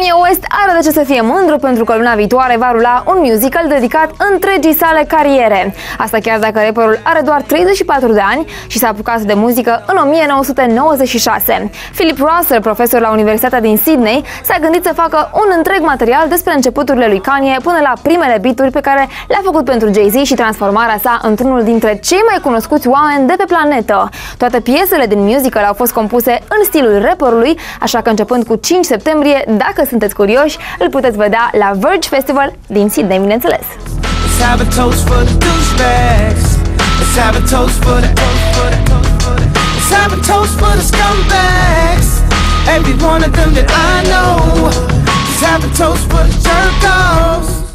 Kanye West are de ce să fie mândru pentru că luna viitoare va rula un musical dedicat întregii sale cariere. Asta chiar dacă rapperul are doar 34 de ani și s-a apucat de muzică în 1996. Philip Russell, profesor la Universitatea din Sydney, s-a gândit să facă un întreg material despre începuturile lui Kanye până la primele beat-uri pe care le-a făcut pentru Jay-Z și transformarea sa într-unul dintre cei mai cunoscuți oameni de pe planetă. Toate piesele din musical au fost compuse în stilul rapperului, așa că începând cu 5 septembrie, dacă sunteți curioși, îl puteți vedea la Verge Festival din Sydney, bineînțeles. Let's have a toast for the douchebags. Let's have a toast for the Let's have a toast for the scumbags. Every one of them that I know. Let's have a toast for the jerk-offs.